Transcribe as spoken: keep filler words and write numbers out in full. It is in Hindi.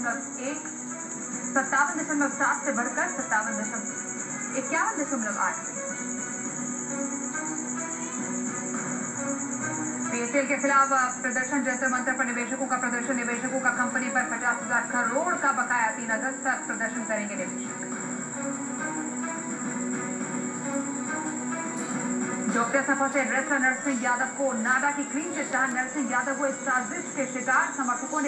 दशमलव एक, सत्तावन दशमलव सात से बढ़कर सत्तावन दशमलव इक्यावन दशमलव आठ। पीएसएल के खिलाफ प्रदर्शन, जंतर मंतर पर निवेशकों का प्रदर्शन। निवेशकों का कंपनी पर पचास हजार करोड़ का बकाया, तीन अगस्त तक प्रदर्शन करेंगे निवेशक। डॉक्टर से फंसे रेसलर नरसिंह यादव को नाडा की क्लीन चिट, नरसिंह यादव हुए साजिश के शिकार। समर्थकों ने